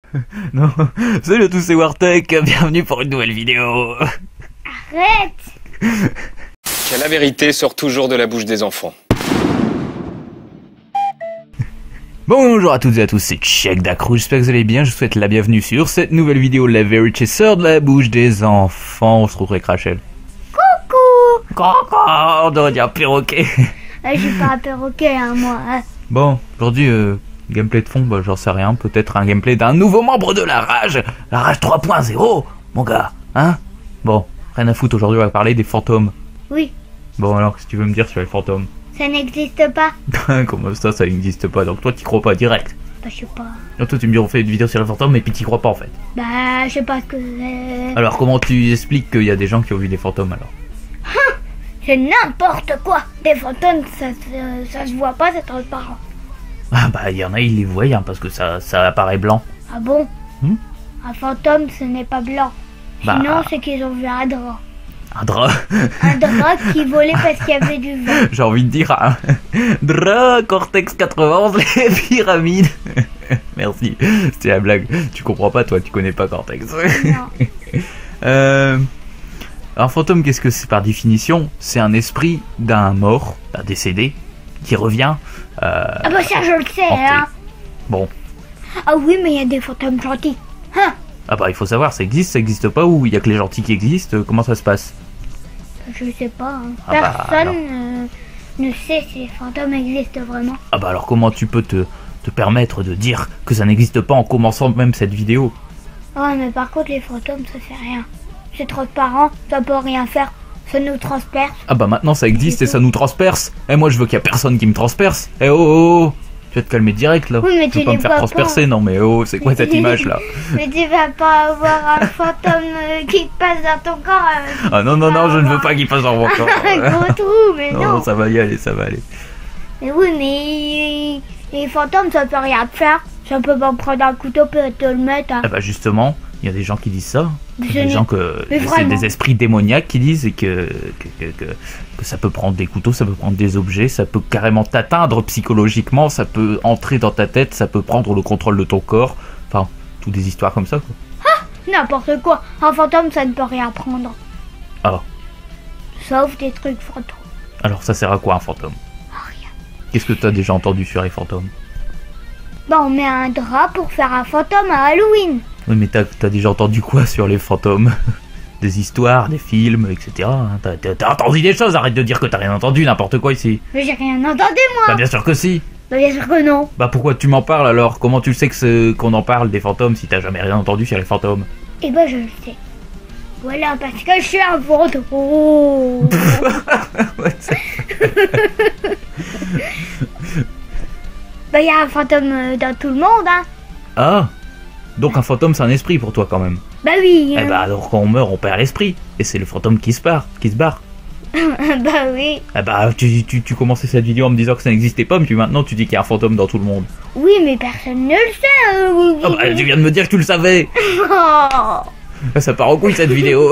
Non. Salut à tous, c'est Wartech, bienvenue pour une nouvelle vidéo. Arrête! Que la vérité sort toujours de la bouche des enfants. Bonjour à toutes et à tous, c'est Check Dacrou, j'espère que vous allez bien, je vous souhaite la bienvenue sur cette nouvelle vidéo. La vérité sort de la bouche des enfants. On se retrouve avec Rachel. Coucou! Coucou, on devrait dire perroquet. Je suis pas un perroquet, hein, moi. Bon, aujourd'hui, gameplay de fond, bah j'en sais rien, peut-être un gameplay d'un nouveau membre de la Rage 3.0, mon gars, hein. Bon, rien à foutre, aujourd'hui on va parler des fantômes. Oui, Bon alors, qu'est-ce que tu veux me dire sur les fantômes? ça n'existe pas. Comment ça n'existe pas, donc toi t'y crois pas direct. Bah, je sais pas. Donc toi tu me dis on fait une vidéo sur les fantômes et puis t'y crois pas en fait. Bah, je sais pas ce que c'est. Alors comment tu expliques qu'il y a des gens qui ont vu des fantômes alors? C'est n'importe quoi. Des fantômes, ça se voit pas, c'est transparent. Ah bah il y en a, ils les voient hein, parce que ça apparaît blanc. Ah bon? Hmm. Un fantôme, ce n'est pas blanc. Bah. Sinon, c'est qu'ils ont vu un drap. Un drap. Un drap qui volait parce qu'il y avait du vent. J'ai envie de dire un drap Cortex 91 les pyramides. Merci, c'était la blague. Tu comprends pas toi, tu connais pas Cortex. Non. Un fantôme, qu'est-ce que c'est par définition? C'est un esprit d'un mort, d'un décédé, qui revient. Ah bah ça, je le sais, hanté. hein. Bon, Ah oui, mais il y a des fantômes gentils. Hein? ah bah il faut savoir, ça existe pas ou il y a que les gentils qui existent? Comment ça se passe? Je sais pas. Hein. Ah bah, Personne ne sait si les fantômes existent vraiment. Ah bah alors comment tu peux te permettre de dire que ça n'existe pas en commençant même cette vidéo? Ouais, mais par contre, les fantômes, ça fait rien. C'est transparent, ça peut rien faire. Ça nous transperce. Ah bah maintenant ça existe et ça nous transperce. Et moi je veux qu'il y a personne qui me transperce. Eh oh oh oh. Tu vas te calmer direct là. Oui, mais tu tu veux pas les me faire vois transpercer, non mais oh, c'est quoi cette image là? Mais tu vas pas avoir un fantôme qui passe dans ton corps. Ah non non non, je ne veux pas qu'il passe dans mon corps. Un gros trou, mais non. Non, ça va y aller, ça va aller. Mais oui, mais les fantômes, ça peut rien faire. Ça peut pas prendre un couteau et te le mettre. Hein. Ah bah justement, il y a des gens qui disent ça. Mais Il y a des gens que mais c'est vraiment. des esprits démoniaques qui disent et que ça peut prendre des couteaux, ça peut prendre des objets, ça peut carrément t'atteindre psychologiquement, ça peut entrer dans ta tête, ça peut prendre le contrôle de ton corps. Enfin, toutes des histoires comme ça quoi. N'importe quoi. Un fantôme, ça ne peut rien prendre. Ah, Sauf des trucs fantômes. alors ça sert à quoi un fantôme? Rien. Qu'est-ce que t'as déjà entendu sur les fantômes? Bah, on met un drap pour faire un fantôme à Halloween. Oui mais t'as déjà entendu quoi sur les fantômes? Des histoires, des films, etc. hein. T'as entendu des choses, arrête de dire que t'as rien entendu, n'importe quoi ici. Mais j'ai rien entendu, moi. Bah bien sûr que si. Bah, bien sûr que non. Bah pourquoi tu m'en parles alors? Comment tu sais que qu'on en parle des fantômes si t'as jamais rien entendu sur les fantômes? Et bah, je le sais. Voilà, parce que je suis un fantôme. Oh. Bah, il y a un fantôme dans tout le monde, hein. Ah, donc un fantôme c'est un esprit pour toi quand même. Bah oui. Eh bah alors quand on meurt on perd l'esprit. Et c'est le fantôme qui se barre. Bah oui. Eh bah tu commençais cette vidéo en me disant que ça n'existait pas, mais puis maintenant tu dis qu'il y a un fantôme dans tout le monde. Oui, mais personne ne le sait. Ah bah tu viens de me dire que tu le savais. Oh. Ça part en couille cette vidéo.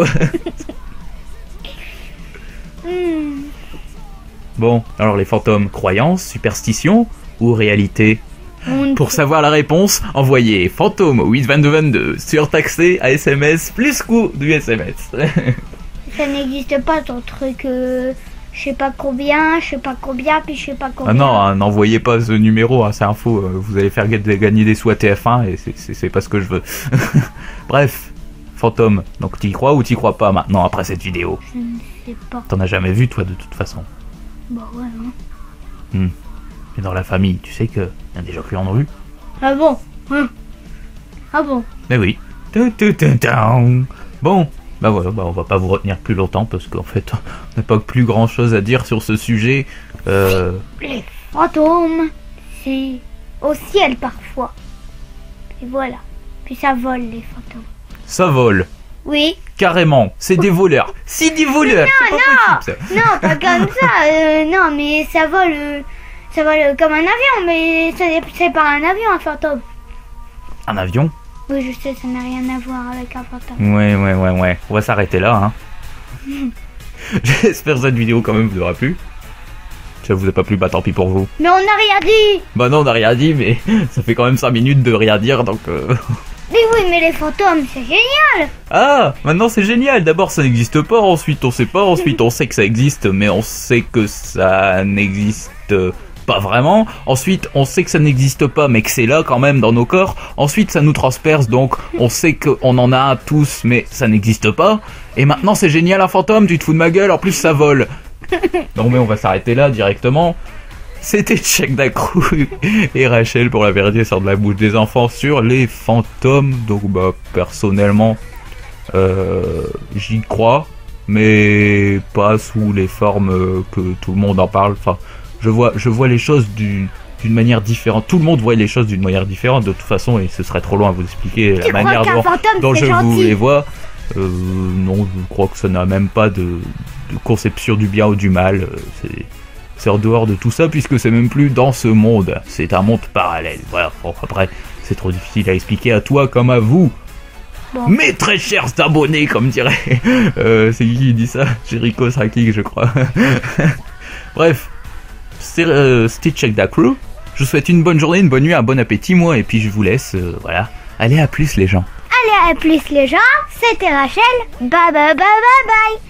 Hmm. Bon, alors les fantômes, croyances, superstitions ou réalité? Pour savoir la réponse, envoyez fantôme au 82222 surtaxé à SMS plus coût du SMS. Ça n'existe pas ton truc. Je sais pas combien, puis je sais pas combien. Ah non, hein, n'envoyez pas ce numéro, hein, c'est un faux. Vous allez faire gagner des sous à TF1 et c'est pas ce que je veux. Bref, fantôme. Donc t'y crois ou t'y crois pas maintenant après cette vidéo? Je ne sais pas. T'en as jamais vu toi de toute façon. Bah ouais, hein. Et dans la famille, tu sais que y a des gens qui en ont vu. Ah bon? Hein. Ah bon? Mais oui. Bon, bah voilà, bah on va pas vous retenir plus longtemps parce qu'en fait, on n'a pas plus grand chose à dire sur ce sujet. Les fantômes, c'est au ciel parfois. Et voilà. Puis ça vole les fantômes. Ça vole. Oui. Carrément, c'est des voleurs. C'est des voleurs. C'est pas possible, ça. Non, pas comme ça. Non, mais ça vole comme un avion, mais c'est pas un avion, un fantôme. Un avion? Oui, je sais, ça n'a rien à voir avec un fantôme. Ouais. On va s'arrêter là, hein. J'espère que cette vidéo quand même vous aura plu. Si ça vous a pas plu, bah tant pis pour vous. Mais on n'a rien dit. Bah non, on n'a rien dit, mais ça fait quand même 5 minutes de rien dire, donc Mais oui, mais les fantômes, c'est génial. Ah, maintenant c'est génial. D'abord ça n'existe pas, ensuite on sait pas, ensuite on sait que ça existe, mais on sait que ça n'existe pas vraiment. Ensuite on sait que ça n'existe pas, mais que c'est là quand même dans nos corps. Ensuite ça nous transperce, donc on sait qu'on en a un tous, mais ça n'existe pas. Et maintenant c'est génial un fantôme, tu te fous de ma gueule, en plus ça vole. Non mais on va s'arrêter là directement. C'était Check Dacrou et Rachel pour la vérité sort de la bouche des enfants sur les fantômes. Donc bah personnellement j'y crois, mais pas sous les formes que tout le monde en parle. Enfin, je vois les choses d'une manière différente. Tout le monde voit les choses d'une manière différente de toute façon, et ce serait trop long à vous expliquer la manière dont je vous les vois. Non, je crois que ça n'a même pas de conception du bien ou du mal. C'est en dehors de tout ça, puisque c'est même plus dans ce monde. C'est un monde parallèle. Voilà, bon, après, c'est trop difficile à expliquer à toi comme à vous. Bon. Mes très chers abonnés, comme dirait... c'est qui dit ça? Jericho Saki, je crois. Bref, c'était Check Dacrou. Je vous souhaite une bonne journée, une bonne nuit, un bon appétit, moi, et puis je vous laisse, voilà. Allez, à plus les gens. Allez, à plus les gens, c'était Rachel. Bye bye bye bye bye.